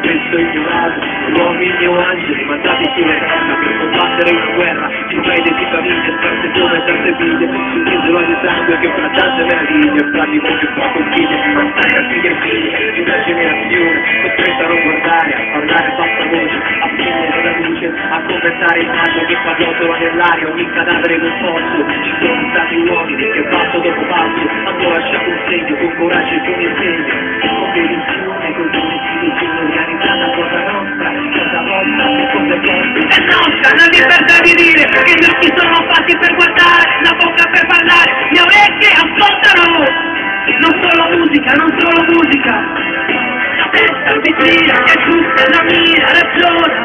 spesso ignorato, uomini o angeli mandati sulla terra per combattere una guerra, più fede di famiglie sparse come tante figlie, su un'isola di sangue che fra tante meraviglie, fra di voi e fra confine, battaglia figlie e figlie, di una generazione, costretta a non guardare, a parlare a bassa voce, a spegnere la luce, a commentare il naso che fa rotola nell'aria, ogni cadavere in un pozzo, ci sono stati uomini che passo dopo passo hanno lasciato un segno con coraggio e con impegno, con dedizione, con un'istituzione organizzata, cosa nostra, cosa vostra, secondo vostre. È nostra la libertà di dire che gli occhi sono fatti per guardare, la bocca per parlare, le orecchie ascoltano, non solo musica, non solo musica, la testa mi tira, che è giusta la mia ragione,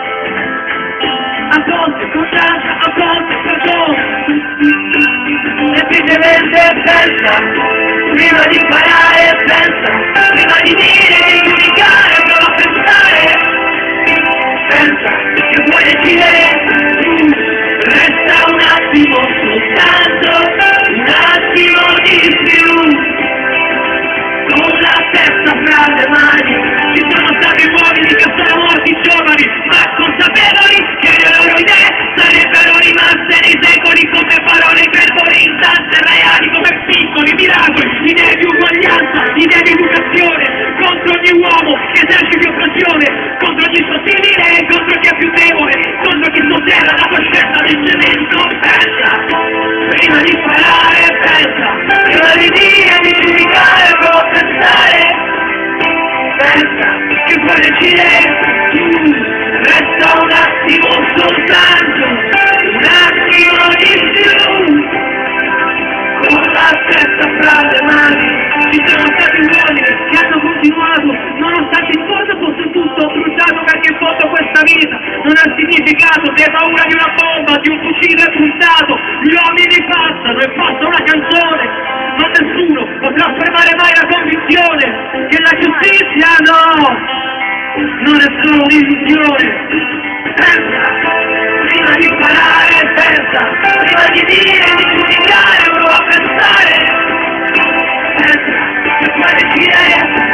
a volte condanna, a volte perdona, semplicemente pensa, prima di imparare pensa, prima di dire, di giudicare, prova a pensare, pensa che puoi decidere, resta un attimo soltanto, un attimo di più, con la testa fra le mani, ci sono stati uomini che sono morti giovani, ma consapevoli che le loro idee sarebbero rimaste nei secoli come parole verbalizzanti reali, come piccoli miracoli, idee di uguaglianza, idee di educazione, contro ogni uomo che eserciti oppressione, contro chi sottile e contro chi è più debole, contro chi sotterra la coscienza del cemento. Pensa, prima di parlare, pensa, prima di dire, di giudicare, prova a pensare, pensa che puoi decidere, resta un attimo soltanto, un attimo di più, con la testa fra le mani, ci sono stati uomini che hanno continuato, nonostante in fondo fosse tutto bruciato, perché in fondo questa vita non ha significato, se hai paura di una bomba, di un fucile puntato, gli uomini passano e passa una canzone, ma nessuno potrà fermare mai la convinzione che la giustizia non è solo un'illusione. Pensa, prima di imparare, pensa, prima di dire, di giudicare, prova a pensare, pensa che puoi decidere.